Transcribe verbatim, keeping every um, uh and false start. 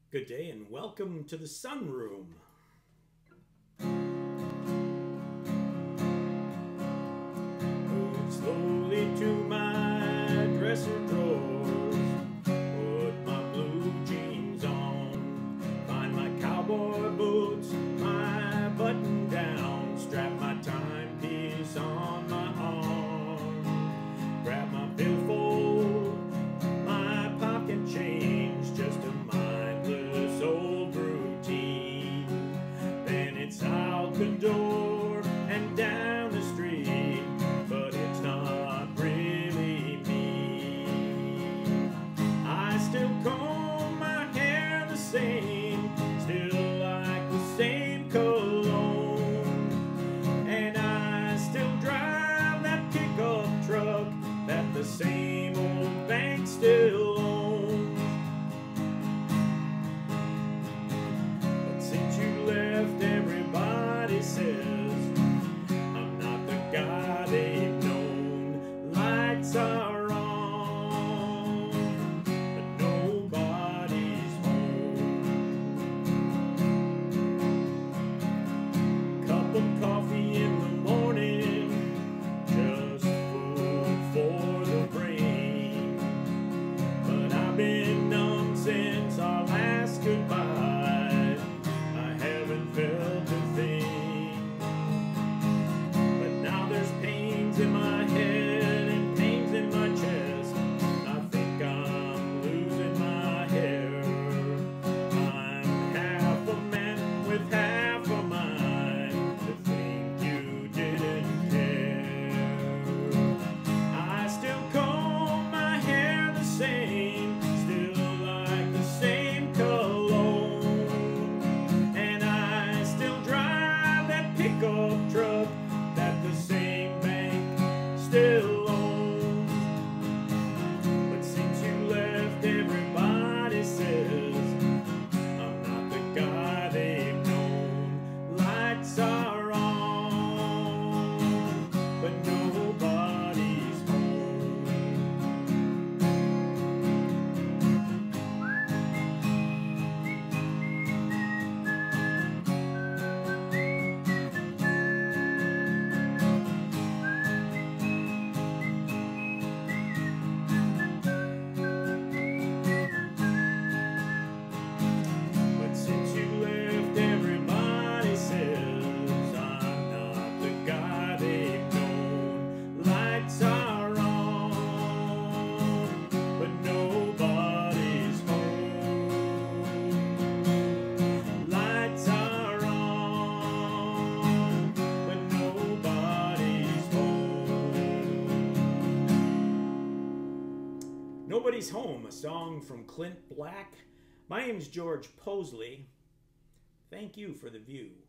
Good day and welcome to the sunroom. Move slowly to my dresser drawers, put my blue jeans on, find my cowboy boots, my button down, strap my timepiece on my arm, grab my billfold, my pocket change, just a mindless old routine. Then it's out the door and down the street, but it's not really me. I still comb my hair the same, still like the same cologne, and I still drive that pickup truck that the same old bank still owns. But since you left, everybody says I'm not the guy they've known. Lights are on, but nobody's home. Cup of coffee in the morning, just food for the brain. But I've been numb since our last goodbye. I haven't felt a thing. But now there's pains in my head and pains in my chest. I think I'm losing my hair. I'm half a man with half a mind to think you didn't care. I still comb my hair the same, still like the same cologne, and I still drive that pickup truck that the same bank still owns. But since you left, everybody says I'm not the guy they've known. Lights are on, but nobody's home. But since you left, everybody says I'm not the guy they've known. Lights are on, but nobody's home. Lights are on, but nobody's home. Nobody's Home, a song from Clint Black. My name's George Possley. Thank you for the view.